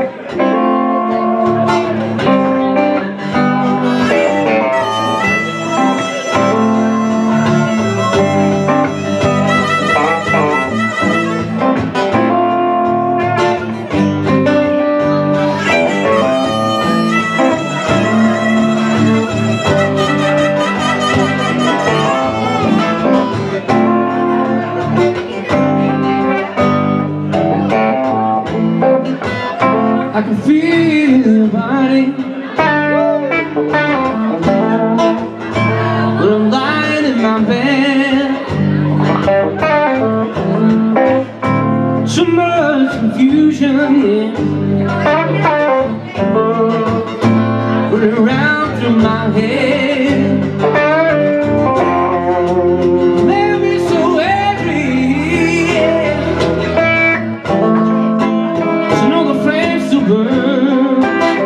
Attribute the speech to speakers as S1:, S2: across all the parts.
S1: I can feel your body when I'm lying in my bed. So much confusion, yeah, running around through my head. Made me so angry, yeah. So know the flames still burn,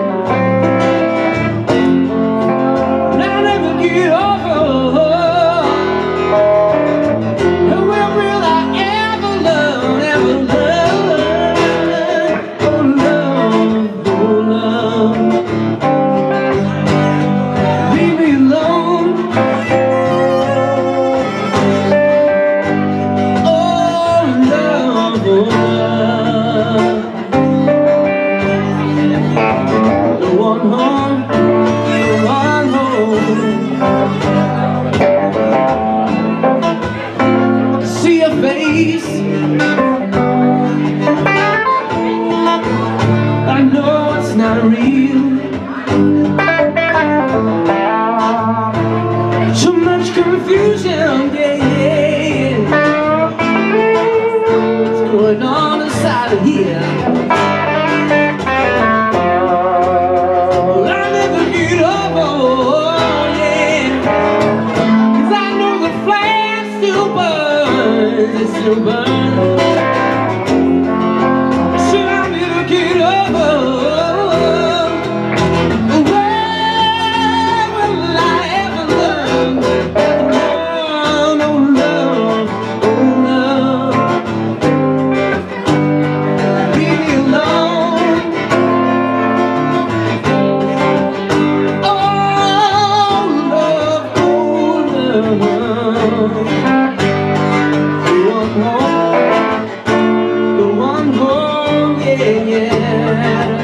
S1: and I'll never get over. And when will I ever learn, ever learn? Oh love, oh love, leave me alone. Oh love, oh love, the one home, the one home. See your face, I know it's not real. So much confusion, yeah, yeah. What's going on inside of here? Well, I'll never get over, yeah, 'cause I know the flame still burns, it still burns. Should I never get over? Where will I ever learn? Oh love, oh love, leave me alone. Oh love, the one home, yeah, yeah.